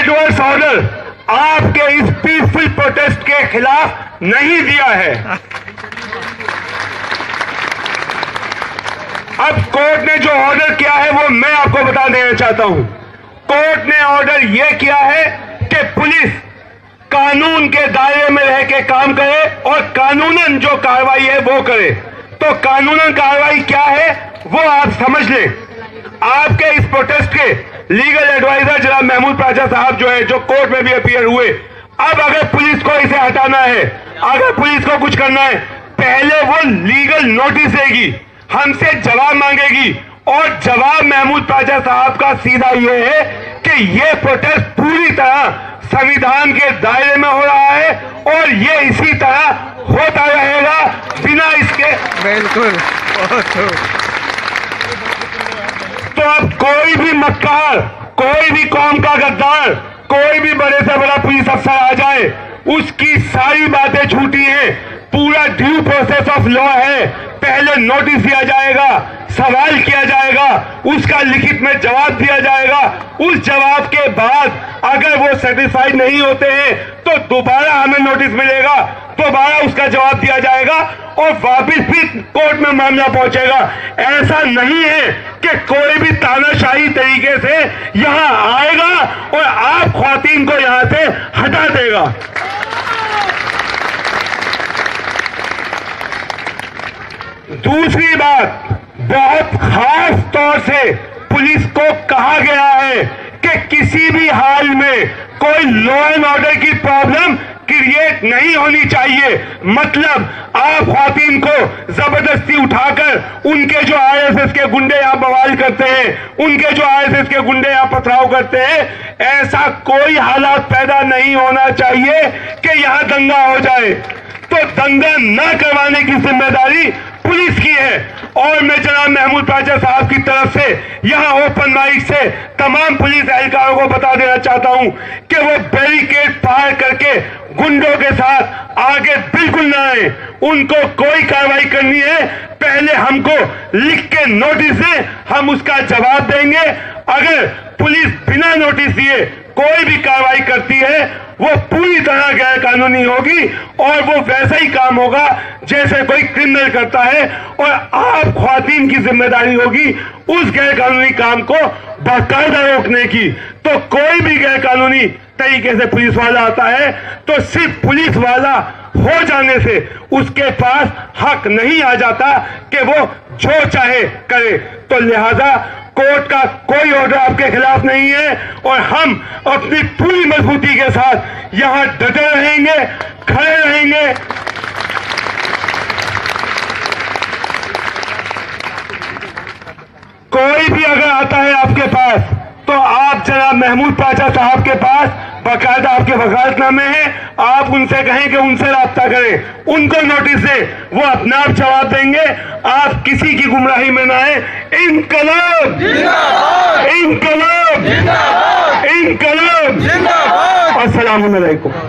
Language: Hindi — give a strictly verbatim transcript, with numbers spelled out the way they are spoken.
एडवर्स ऑर्डर आपके इस पीसफुल प्रोटेस्ट के खिलाफ नहीं दिया है। अब कोर्ट ने जो ऑर्डर किया है वो मैं आपको बता देना चाहता हूं। कोर्ट ने ऑर्डर यह किया है कि पुलिस कानून के दायरे में रह के काम करे और कानूनन जो कार्रवाई है वो करे। तो कानूनन कार्रवाई क्या है वो आप समझ लें। आपके इस प्रोटेस्ट के लीगल एडवाइजर जनाब महमूद पाचा साहब जो है, जो कोर्ट में भी अपीयर हुए, अब अगर पुलिस को इसे हटाना है, अगर पुलिस को कुछ करना है, पहले वो लीगल नोटिस देगी, हमसे जवाब मांगेगी। और जवाब महमूद पाचा साहब का सीधा ये है कि ये प्रोटेस्ट पूरी तरह संविधान के दायरे में हो रहा है और ये इसी तरह होता रहेगा बिना इसके। बिल्कुल। तो अब कोई भी मक्कार, कोई भी कौम का गद्दार, कोई भी बड़े से बड़ा पुलिस अफसर आ जाए, उसकी सारी बातें झूठी हैं। पूरा ड्यू प्रोसेस ऑफ लॉ है। पहले नोटिस दिया जाएगा, सवाल किया जाएगा, उसका लिखित में जवाब दिया जाएगा। उस जवाब के बाद अगर वो सेटिस्फाइड नहीं होते हैं तो दोबारा हमें नोटिस मिलेगा, दोबारा उसका जवाब दिया जाएगा और वापिस फिर कोर्ट में मामला पहुंचेगा। ऐसा नहीं है कि कोई भी तानाशाही तरीके से यहां आएगा और आप ख्वातीन को यहां से हटा देगा। दूसरी बात, बहुत खास तौर से पुलिस को कहा गया है कि किसी भी हाल में कोई लॉ एंड ऑर्डर की प्रॉब्लम क्रिएट नहीं होनी चाहिए। मतलब आप ख्वातीन को जबरदस्ती उठाकर उनके जो आईएसएस के गुंडे यहां बवाल करते हैं, उनके जो आईएसएस के गुंडे यहां पथराव करते हैं, ऐसा कोई हालात पैदा नहीं होना चाहिए कि यहां दंगा हो जाए। तो दंगा न करवाने की जिम्मेदारी पुलिस की है। और मैं जनाब महमूद पाचा साहब की तरफ से यहां ओपन माइक से तमाम पुलिस एहलकारों को बता देना चाहता हूं कि वो बैरिकेड पार करके गुंडों के साथ आगे बिल्कुल ना आए। उनको कोई कार्रवाई करनी है, पहले हमको लिख के नोटिस दें, हम उसका जवाब देंगे। अगर पुलिस बिना नोटिस दिए कोई भी कार्रवाई करती है वो पूरी तरह गैर कानूनी होगी और वो वैसा ही काम होगा जैसे कोई क्रिमिनल करता है। और आप ख्वातीन की जिम्मेदारी होगी उस गैर कानूनी काम को बाकायदा रोकने की। तो कोई भी गैर कानूनी तरीके से पुलिस वाला आता है तो सिर्फ पुलिस वाला हो जाने से उसके पास हक नहीं आ जाता कि वो जो चाहे करे। तो लिहाजा कोर्ट का कोई ऑर्डर आपके खिलाफ नहीं है और हम अपनी पूरी मजबूती के साथ यहां डटे रहेंगे, खड़े रहेंगे। कोई भी अगर आता है आपके पास तो आप जनाब महमूद पाचा साहब के पास बाकायदा आपके वकालतनामे हैं, आप उनसे कहें कि उनसे राब्ता करें, उनको नोटिस दें, वो अपना आप जवाब देंगे। आप किसी की गुमराही में ना आए। इनकलाब जिंदाबाद, इनकलाब जिंदाबाद, इनकलाब जिंदाबाद। अस्सलाम वालेकुम।